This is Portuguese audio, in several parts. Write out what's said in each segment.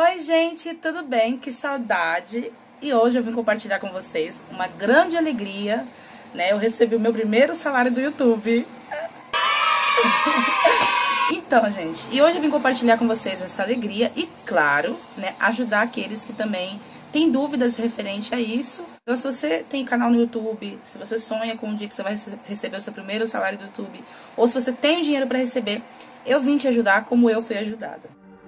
Oi gente, tudo bem? Que saudade! E hoje eu vim compartilhar com vocês uma grande alegria, né? Eu recebi o meu primeiro salário do YouTube. Então, gente, e hoje eu vim compartilhar com vocês essa alegria e, claro, né, ajudar aqueles que também têm dúvidas referente a isso. Então, se você tem canal no YouTube, se você sonha com um dia que você vai receber o seu primeiro salário do YouTube, ou se você tem dinheiro para receber, eu vim te ajudar como eu fui ajudada.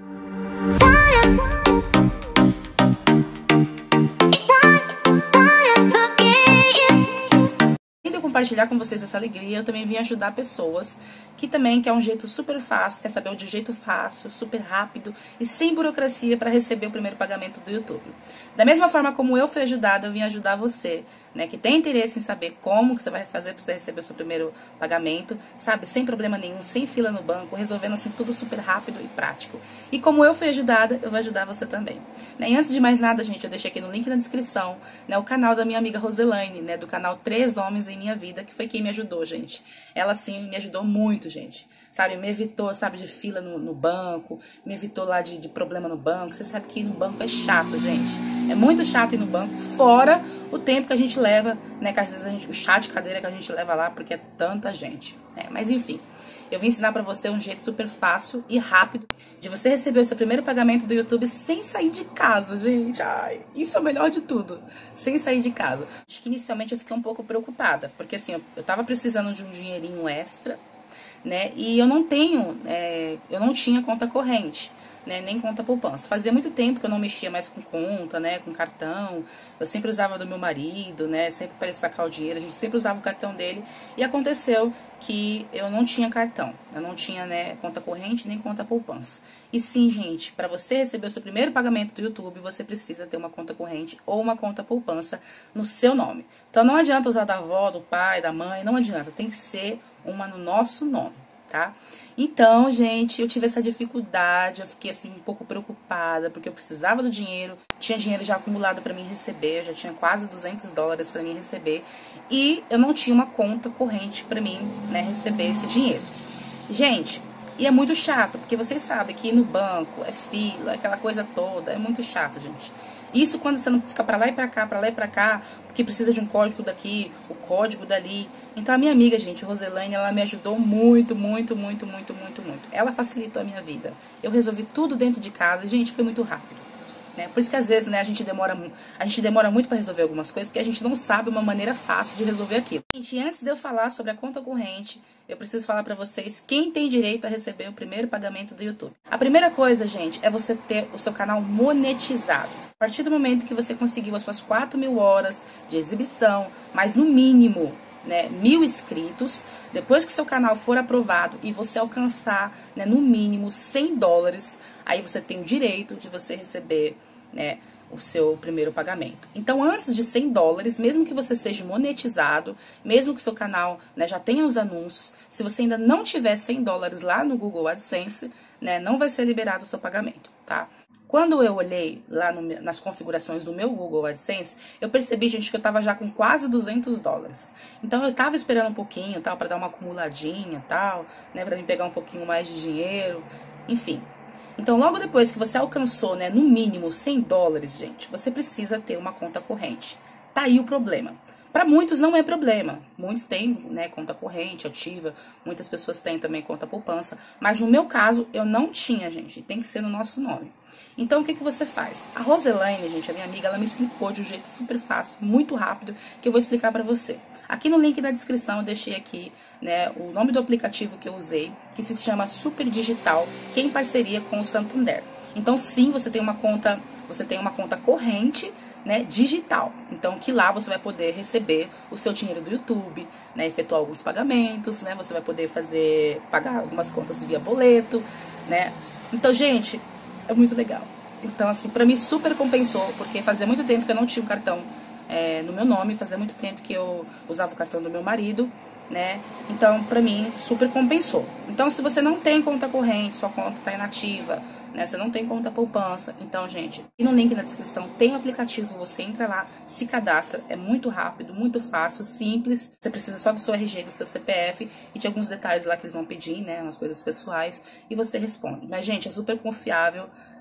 Compartilhar com vocês essa alegria, eu também vim ajudar pessoas que também quer um jeito super fácil, quer saber de um jeito fácil, super rápido e sem burocracia para receber o primeiro pagamento do YouTube. Da mesma forma como eu fui ajudada, eu vim ajudar você, né, que tem interesse em saber como que você vai fazer para você receber o seu primeiro pagamento, sabe, sem problema nenhum, sem fila no banco, resolvendo assim tudo super rápido e prático. E como eu fui ajudada, eu vou ajudar você também. Né? E antes de mais nada, gente, eu deixei aqui no link na descrição, né, o canal da minha amiga Roselaine, né, do canal 3 Homens em Minha Vida, que foi quem me ajudou, gente. Ela, sim, me ajudou muito, gente. Sabe, me evitou, sabe, de fila no banco, me evitou lá de problema no banco. Você sabe que ir no banco é chato, gente. É muito chato ir no banco, fora o tempo que a gente leva, né, que às vezes o chá de cadeira que a gente leva lá, porque é tanta gente, né? Mas enfim, eu vim ensinar pra você um jeito super fácil e rápido de você receber o seu primeiro pagamento do YouTube sem sair de casa, gente. Ai, isso é o melhor de tudo, sem sair de casa. Acho que inicialmente eu fiquei um pouco preocupada, porque assim, eu tava precisando de um dinheirinho extra, né, e eu não tinha conta corrente, né, nem conta poupança. Fazia muito tempo que eu não mexia mais com conta, né, com cartão. Eu sempre usava do meu marido, né, sempre para ele sacar o dinheiro, a gente sempre usava o cartão dele. E aconteceu que eu não tinha cartão, eu não tinha, né, conta corrente nem conta poupança. E sim, gente, para você receber o seu primeiro pagamento do YouTube, você precisa ter uma conta corrente ou uma conta poupança no seu nome. Então não adianta usar da avó, do pai, da mãe, não adianta, tem que ser uma no nosso nome, tá? Então, gente, eu tive essa dificuldade, eu fiquei assim um pouco preocupada, porque eu precisava do dinheiro, tinha dinheiro já acumulado para mim receber, eu já tinha quase $200 para mim receber, e eu não tinha uma conta corrente para mim, né, receber esse dinheiro. Gente, e é muito chato, porque vocês sabem que ir no banco é fila, aquela coisa toda, é muito chato, gente. Isso quando você não fica pra lá e pra cá, porque precisa de um código daqui, o código dali. Então a minha amiga, gente, Roselaine, ela me ajudou muito. Ela facilitou a minha vida. Eu resolvi tudo dentro de casa, gente, foi muito rápido. Né? Por isso que às vezes, né, a gente demora muito para resolver algumas coisas, porque a gente não sabe uma maneira fácil de resolver aquilo. Gente, antes de eu falar sobre a conta corrente, eu preciso falar para vocês quem tem direito a receber o primeiro pagamento do YouTube. A primeira coisa, gente, é você ter o seu canal monetizado. A partir do momento que você conseguiu as suas 4.000 horas de exibição, mas no mínimo, né, 1.000 inscritos, depois que seu canal for aprovado e você alcançar, né, no mínimo $100, aí você tem o direito de você receber, né, o seu primeiro pagamento. Então, antes de $100, mesmo que você seja monetizado, mesmo que seu canal, né, já tenha os anúncios, se você ainda não tiver $100 lá no Google AdSense, né, não vai ser liberado o seu pagamento, tá? Quando eu olhei lá nas configurações do meu Google AdSense, eu percebi, gente, que eu tava já com quase $200. Então, eu tava esperando um pouquinho, tal, para dar uma acumuladinha, tal, né, para mim pegar um pouquinho mais de dinheiro, enfim. Então, logo depois que você alcançou, né, no mínimo $100, gente, você precisa ter uma conta corrente. Tá aí o problema. Para muitos não é problema. Muitos têm, né, conta corrente ativa, muitas pessoas têm também conta poupança, mas no meu caso eu não tinha, gente, tem que ser no nosso nome. Então o que que você faz? A Roselaine, gente, a minha amiga, ela me explicou de um jeito super fácil, muito rápido, que eu vou explicar para você. Aqui no link da descrição eu deixei aqui, né, o nome do aplicativo que eu usei, que se chama Super Digital, que é em parceria com o Santander. Então sim, você tem uma conta corrente, né, digital. Então, que lá você vai poder receber o seu dinheiro do YouTube, né, efetuar alguns pagamentos, né, você vai poder pagar algumas contas via boleto, né. Então, gente, é muito legal. Então, assim, pra mim super compensou, porque fazia muito tempo que eu não tinha um cartão no meu nome, fazia muito tempo que eu usava o cartão do meu marido, né? Então, pra mim, super compensou. Então, se você não tem conta corrente, sua conta tá inativa, né? Você não tem conta poupança. Então, gente, aqui no link na descrição tem o aplicativo, você entra lá, se cadastra, é muito rápido, muito fácil, simples. Você precisa só do seu RG, do seu CPF e de alguns detalhes lá que eles vão pedir, né? Umas coisas pessoais, e você responde. Mas, gente, é super confiável,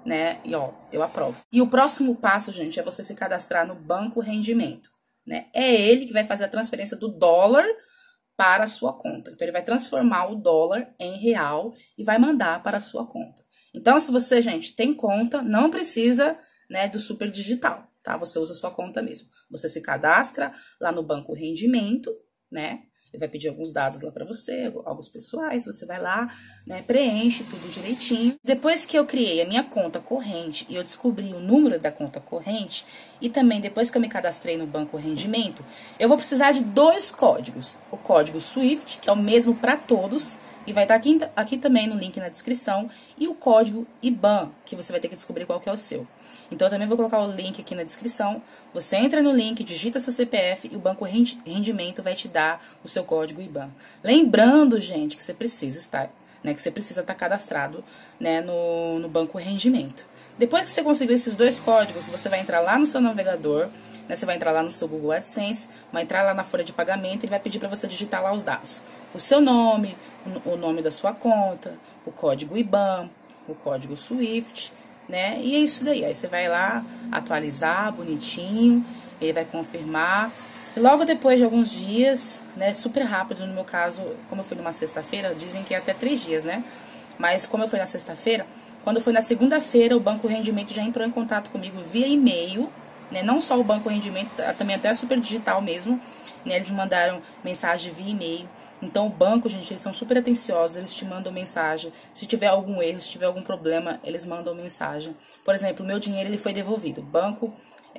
né? E ó, eu aprovo. E o próximo passo, gente, é você se cadastrar no Banco Rendimento, né? É ele que vai fazer a transferência do dólar para a sua conta. Então, ele vai transformar o dólar em real e vai mandar para a sua conta. Então, se você, gente, tem conta, não precisa, né, do super digital, tá? Você usa a sua conta mesmo. Você se cadastra lá no Banco Rendimento, né? Ele vai pedir alguns dados lá para você, alguns pessoais, você vai lá, né, preenche tudo direitinho. Depois que eu criei a minha conta corrente e eu descobri o número da conta corrente, e também depois que eu me cadastrei no Banco Rendimento, eu vou precisar de 2 códigos. O código SWIFT, que é o mesmo para todos, e vai estar aqui também no link na descrição, e o código IBAN, que você vai ter que descobrir qual que é o seu. Então, eu também vou colocar o link aqui na descrição. Você entra no link, digita seu CPF e o Banco Rendimento vai te dar o seu código IBAN. Lembrando, gente, que você precisa estar, né, que você precisa estar cadastrado, né, no Banco Rendimento. Depois que você conseguiu esses 2 códigos, você vai entrar lá no seu navegador, né, você vai entrar lá no seu Google AdSense, vai entrar lá na folha de pagamento e vai pedir para você digitar lá os dados. O seu nome, o nome da sua conta, o código IBAN, o código SWIFT, né? E é isso daí. Aí você vai lá atualizar bonitinho, ele vai confirmar. E logo depois de alguns dias, né? Super rápido, no meu caso, como eu fui numa sexta-feira, dizem que é até 3 dias, né? Mas como eu fui na sexta-feira, quando foi na segunda-feira, o Banco Rendimento já entrou em contato comigo via e-mail, né? Não só o Banco Rendimento, também até a Super Digital mesmo, né? Eles me mandaram mensagem via e-mail. Então, o banco, gente, eles são super atenciosos, eles te mandam mensagem. Se tiver algum erro, se tiver algum problema, eles mandam mensagem. Por exemplo, o meu dinheiro, ele foi devolvido. O banco,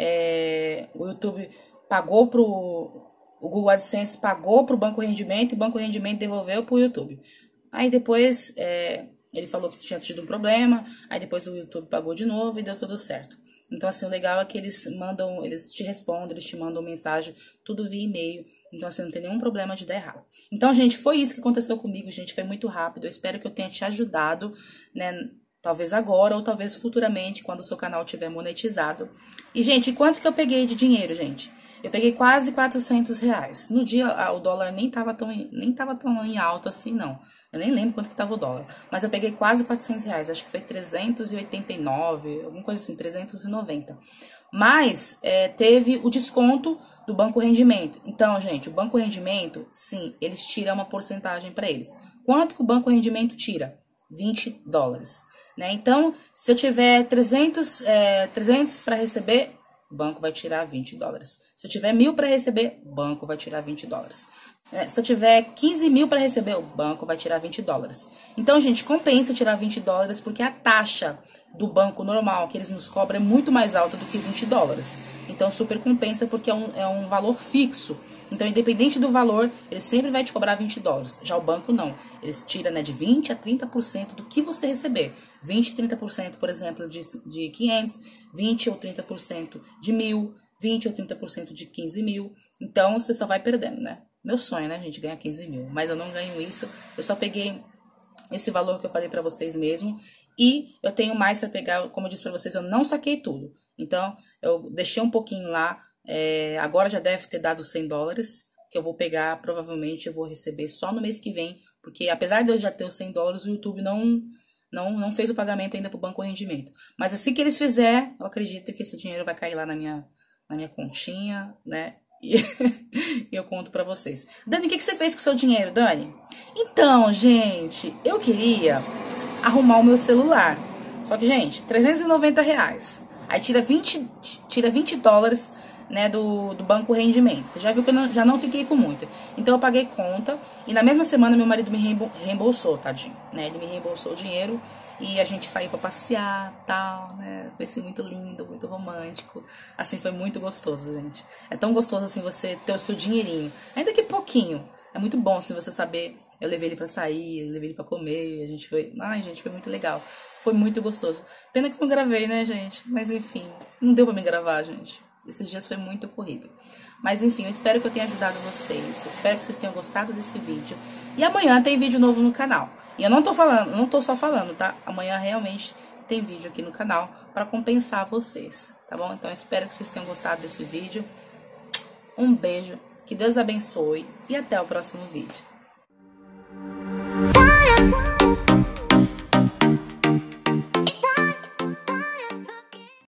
o YouTube pagou o Google AdSense pagou pro Banco Rendimento e o Banco Rendimento devolveu pro YouTube. Aí depois, ele falou que tinha tido um problema, aí depois o YouTube pagou de novo e deu tudo certo. Então, assim, o legal é que eles te respondem, eles te mandam mensagem, tudo via e-mail. Então, assim, não tem nenhum problema de dar errado. Então, gente, foi isso que aconteceu comigo, gente. Foi muito rápido. Eu espero que eu tenha te ajudado, né? Talvez agora ou talvez futuramente, quando o seu canal estiver monetizado. E, gente, quanto que eu peguei de dinheiro, gente? Eu peguei quase R$400. No dia, o dólar nem tava tão em alta assim, não. Eu nem lembro quanto que tava o dólar. Mas eu peguei quase R$400. Acho que foi 389, alguma coisa assim, 390. Mas teve o desconto do Banco Rendimento. Então, gente, o Banco Rendimento, sim, eles tiram uma porcentagem para eles. Quanto que o Banco Rendimento tira? $20. Né? Então, se eu tiver 300 para receber, o banco vai tirar $20. Se eu tiver 1.000 para receber, o banco vai tirar $20. Se eu tiver 15 mil para receber, o banco vai tirar $20. Então, gente, compensa tirar $20 porque a taxa do banco normal que eles nos cobram é muito mais alta do que $20. Então, super compensa porque é um valor fixo. Então, independente do valor, ele sempre vai te cobrar $20. Já o banco não. Eles tiram, né, de 20% a 30% do que você receber. 20% 30%, por exemplo, de 500, 20% ou 30% de 1.000, 20% ou 30% de 15 mil. Então, você só vai perdendo, né? Meu sonho, né, gente, ganhar 15 mil. Mas eu não ganho isso. Eu só peguei esse valor que eu falei pra vocês mesmo. E eu tenho mais pra pegar, como eu disse pra vocês, eu não saquei tudo. Então, eu deixei um pouquinho lá. Agora já deve ter dado $100, que eu vou pegar, provavelmente eu vou receber só no mês que vem, porque apesar de eu já ter os $100, o YouTube não fez o pagamento ainda pro Banco Rendimento. Mas assim que eles fizerem, eu acredito que esse dinheiro vai cair lá na minha continha, né? E eu conto pra vocês. Dani, o que você fez com o seu dinheiro, Dani? Então, gente, eu queria arrumar o meu celular. Só que, gente, R$390. Aí tira $20, né, do Banco Rendimento. Você já viu que eu já não fiquei com muito. Então eu paguei conta e na mesma semana meu marido me reembolsou, tadinho, né? Ele me reembolsou o dinheiro e a gente saiu pra passear, tal, né? Foi assim, muito lindo, muito romântico. Assim, foi muito gostoso, gente. É tão gostoso assim você ter o seu dinheirinho, ainda que pouquinho. É muito bom assim você saber. Eu levei ele pra sair, eu levei ele pra comer, a gente foi... Ai, gente, foi muito legal. Foi muito gostoso. Pena que eu não gravei, né, gente? Mas enfim, não deu pra me gravar, gente. Esses dias foi muito corrido. Mas enfim, eu espero que eu tenha ajudado vocês. Eu espero que vocês tenham gostado desse vídeo. E amanhã tem vídeo novo no canal. E eu não tô só falando, tá? Amanhã realmente tem vídeo aqui no canal pra compensar vocês, tá bom? Então eu espero que vocês tenham gostado desse vídeo. Um beijo, que Deus abençoe e até o próximo vídeo.